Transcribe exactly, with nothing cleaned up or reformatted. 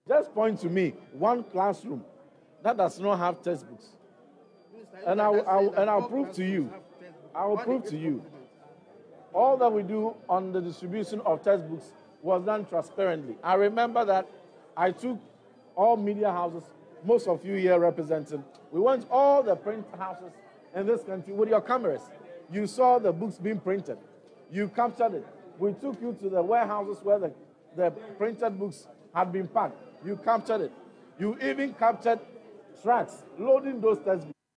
Just point to me one classroom that does not have textbooks. And I will, I will, and I'll prove to you. I will prove to you. All that we do on the distribution of textbooks was done transparently. I remember that I took all media houses, most of you here represented. We went to all the print houses in this country with your cameras. You saw the books being printed. You captured it. We took you to the warehouses where the, the printed books had been packed. You captured it. You even captured trucks loading those textbooks.